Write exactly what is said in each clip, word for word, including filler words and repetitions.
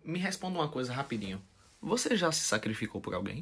Me responda uma coisa rapidinho. Você já se sacrificou por alguém?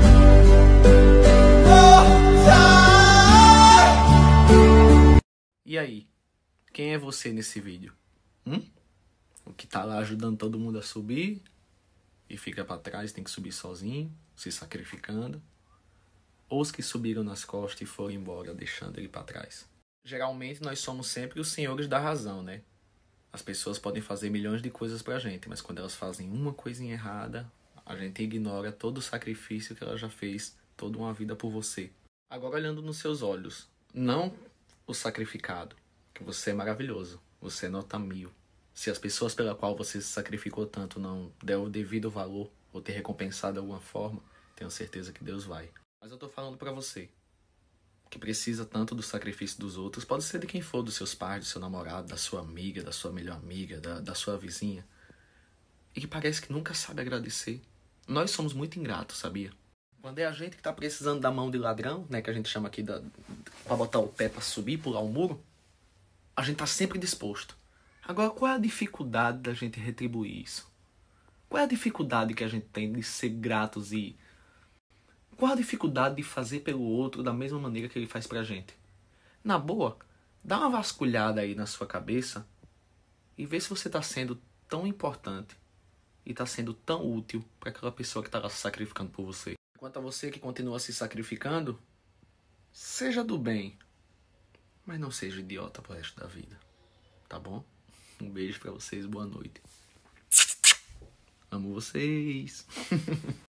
E aí? Quem é você nesse vídeo? Hum? O que tá lá ajudando todo mundo a subir e fica pra trás, tem que subir sozinho, se sacrificando? Ou os que subiram nas costas e foram embora, deixando ele pra trás? Geralmente nós somos sempre os senhores da razão, né? As pessoas podem fazer milhões de coisas pra gente, mas quando elas fazem uma coisinha errada, a gente ignora todo o sacrifício que ela já fez toda uma vida por você. Agora, olhando nos seus olhos, não o sacrificado, que você é maravilhoso, você é nota mil. Se as pessoas pela qual você se sacrificou tanto não der o devido valor ou ter recompensado de alguma forma, tenho certeza que Deus vai. Mas eu tô falando pra você, que precisa tanto do sacrifício dos outros, pode ser de quem for, dos seus pais, do seu namorado, da sua amiga, da sua melhor amiga, da, da sua vizinha, e que parece que nunca sabe agradecer. Nós somos muito ingratos, sabia? Quando é a gente que tá precisando da mão de ladrão, né, que a gente chama aqui da, pra botar o pé pra subir, pular o muro, a gente tá sempre disposto. Agora, qual é a dificuldade da gente retribuir isso? Qual é a dificuldade que a gente tem de ser gratos e... Qual a dificuldade de fazer pelo outro da mesma maneira que ele faz pra gente? Na boa, dá uma vasculhada aí na sua cabeça e vê se você tá sendo tão importante e tá sendo tão útil para aquela pessoa que tá lá se sacrificando por você. Quanto a você que continua se sacrificando, seja do bem, mas não seja idiota pro resto da vida, tá bom? Um beijo pra vocês, boa noite. Amo vocês.